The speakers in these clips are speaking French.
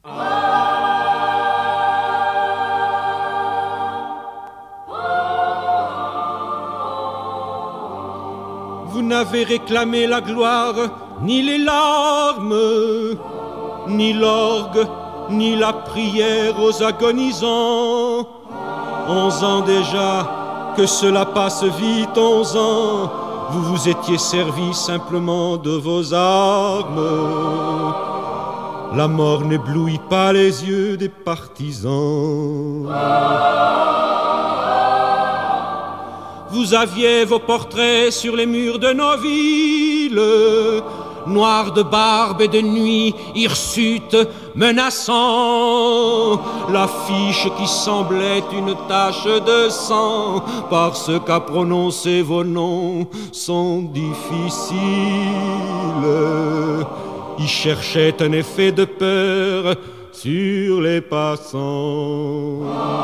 Vous n'avez réclamé la gloire, ni les larmes, ni l'orgue, ni la prière aux agonisants. 11 ans déjà, que cela passe vite, 11 ans, vous vous étiez servi simplement de vos armes. La mort n'éblouit pas les yeux des partisans. Vous aviez vos portraits sur les murs de nos villes, noirs de barbe et de nuit, hirsutes menaçants. L'affiche qui semblait une tache de sang, parce qu'à prononcer vos noms sont difficiles. Ils cherchaient un effet de peur sur les passants.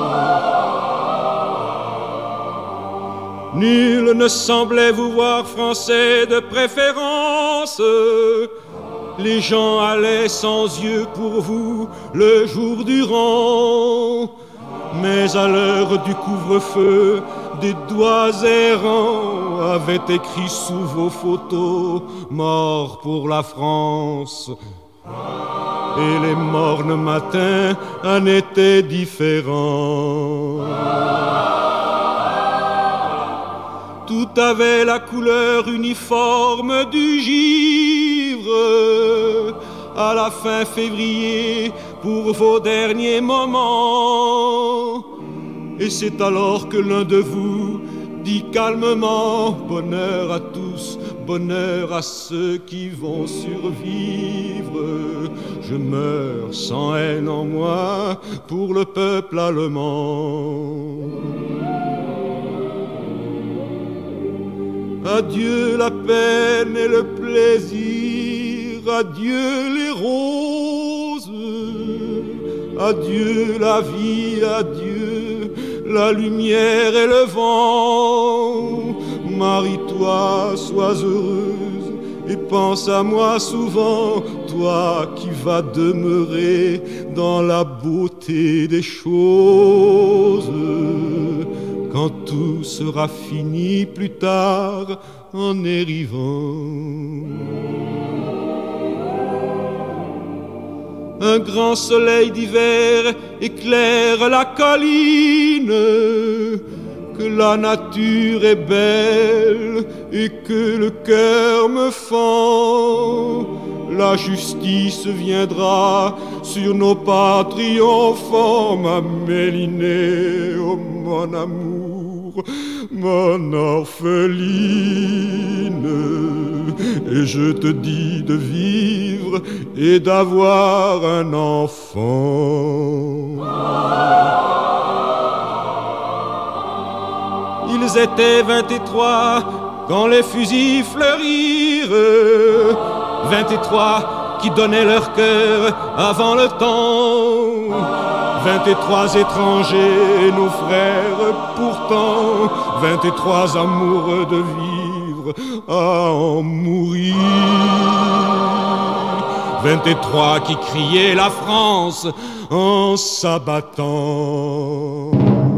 Nul ne semblait vous voir français de préférence. Les gens allaient sans yeux pour vous le jour durant. Mais à l'heure du couvre-feu, des doigts errants avaient écrit sous vos photos « Mort pour la France ». Et les mornes matins en étaient différents. Tout avait la couleur uniforme du givre. À la fin février, pour vos derniers moments. Et c'est alors que l'un de vous dit calmement « Bonheur à tous, bonheur à ceux qui vont survivre. Je meurs sans haine en moi pour le peuple allemand. » Adieu la peine et le plaisir, adieu les roses, adieu la vie, adieu la lumière et le vent. Marie-toi, sois heureuse et pense à moi souvent, toi qui vas demeurer dans la beauté des choses. Quand tout sera fini plus tard en dérivant. Un grand soleil d'hiver éclaire la colline, que la nature est belle et que le cœur me fend. La justice viendra sur nos pas triomphants, ma Mélinée, oh mon amour, mon orpheline. Et je te dis de vivre et d'avoir un enfant. Ils étaient 23 quand les fusils fleurirent, 23 qui donnaient leur cœur avant le temps. 23 étrangers, nos frères pourtant, 23 amoureux de vivre à en mourir. 23 qui criaient la France en s'abattant.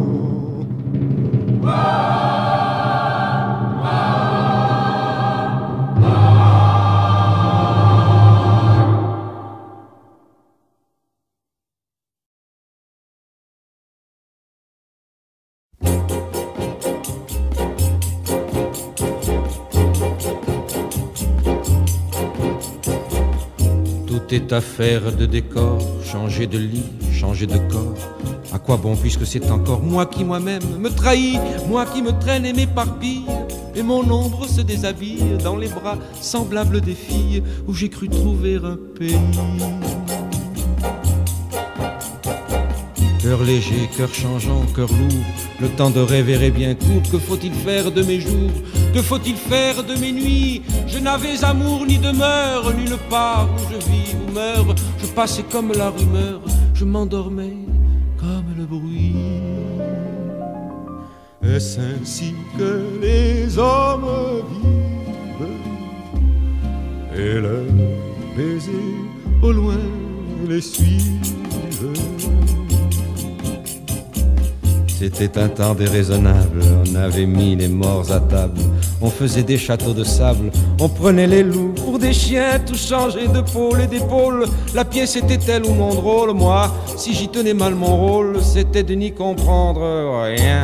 Tout est affaire de décor, changer de lit, changer de corps. À quoi bon puisque c'est encore moi qui moi-même me trahis, moi qui me traîne et m'éparpille, et mon ombre se déshabille dans les bras semblables des filles où j'ai cru trouver un pays. Cœur léger, cœur changeant, cœur lourd, le temps de rêver est bien court. Que faut-il faire de mes jours? Que faut-il faire de mes nuits? Je n'avais amour ni demeure, nulle part où je vis ou meurs. Je passais comme la rumeur, je m'endormais comme le bruit. Est-ce ainsi que les hommes vivent? Et leurs baisers au loin les suivent? C'était un temps déraisonnable, on avait mis les morts à table, on faisait des châteaux de sable, on prenait les loups pour des chiens, tout changeait de pôle et d'épaule. La pièce était telle ou non drôle, moi, si j'y tenais mal mon rôle, c'était de n'y comprendre rien.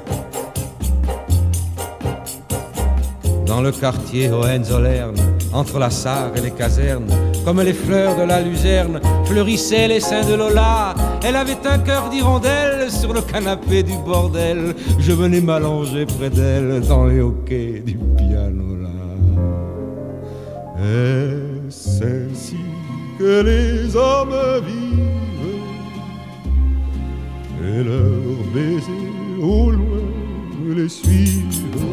Dans le quartier Hohenzollern, entre la Sarre et les casernes, comme les fleurs de la luzerne, fleurissaient les seins de Lola. Elle avait un cœur d'hirondelle sur le canapé du bordel. Je venais m'allonger près d'elle dans les hoquets du piano là. Est-ce ainsi que les hommes vivent et leurs baisers au loin les suivent?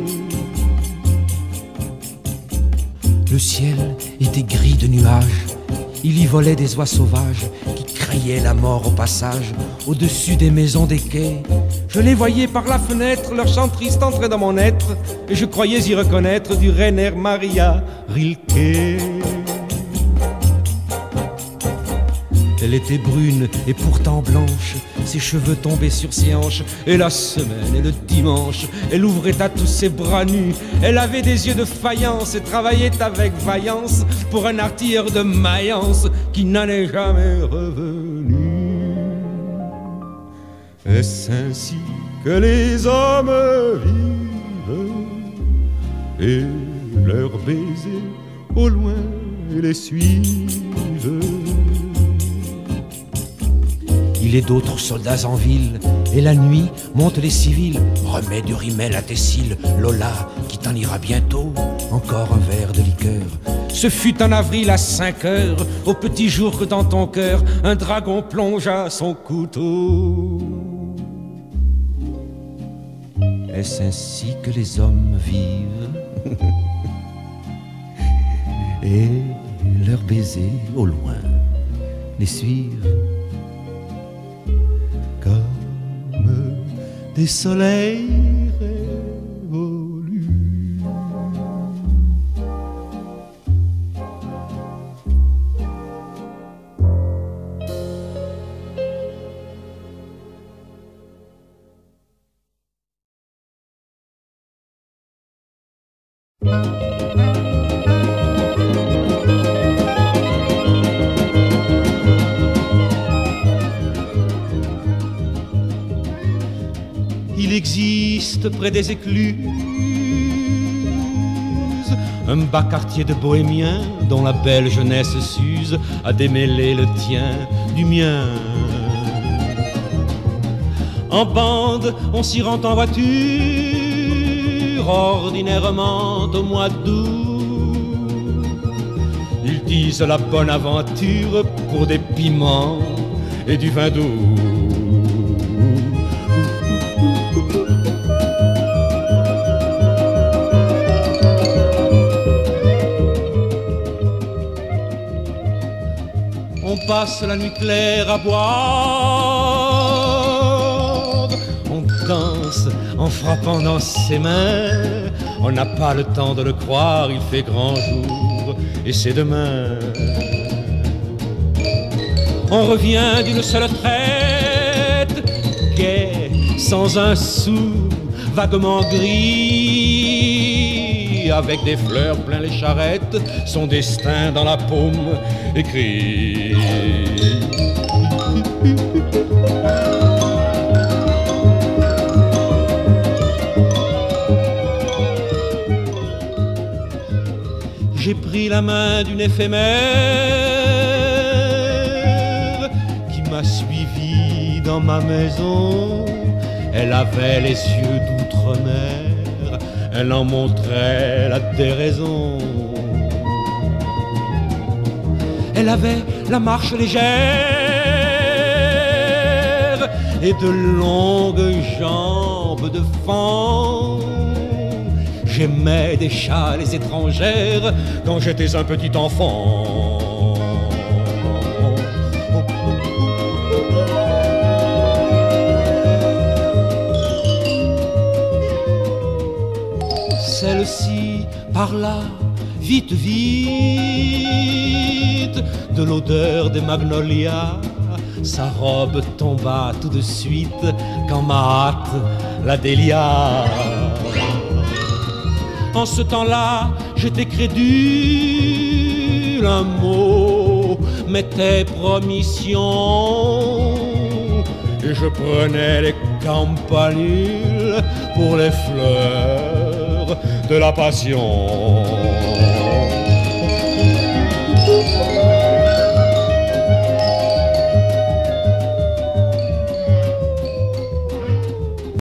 Le ciel était gris de nuages, il y volait des oies sauvages qui criaient la mort au passage, au-dessus des maisons des quais. Je les voyais par la fenêtre, leur chant triste entrait dans mon être, et je croyais y reconnaître du Rainer Maria Rilke. Elle était brune et pourtant blanche, ses cheveux tombaient sur ses hanches, et la semaine et le dimanche, elle ouvrait à tous ses bras nus. Elle avait des yeux de faïence et travaillait avec vaillance pour un artilleur de Mayence qui n'en est jamais revenu. Est-ce ainsi que les hommes vivent et leurs baisers au loin les suivent? Il est d'autres soldats en ville, et la nuit montent les civils. Remets du rimel à tes cils, Lola, qui t'en ira bientôt. Encore un verre de liqueur. Ce fut en avril à 5 heures, au petit jour que dans ton cœur, un dragon plongea son couteau. Est-ce ainsi que les hommes vivent et leurs baisers au loin les suivent? Comme des soleils révolus. Il existe près des écluses un bas quartier de bohémiens dont la belle jeunesse s'use à démêler le tien du mien. En bande, on s'y rend en voiture, ordinairement au mois d'août. Ils disent la bonne aventure pour des piments et du vin doux. On passe la nuit claire à boire, on danse en frappant dans ses mains. On n'a pas le temps de le croire, il fait grand jour et c'est demain. On revient d'une seule traite, gai, sans un sou, vaguement gris, avec des fleurs plein les charrettes, son destin dans la paume écrit. J'ai pris la main d'une éphémère qui m'a suivi dans ma maison. Elle avait les yeux d'outre-mer, elle en montrait la déraison. Elle avait la marche légère et de longues jambes de fan. J'aimais des châles étrangères quand j'étais un petit enfant. Celle-ci par là, vite, vite, de l'odeur des magnolias sa robe tomba tout de suite quand ma hâte la délia. En ce temps-là, j'étais crédule, un mot m'était promission, et je prenais les campanules pour les fleurs de la passion.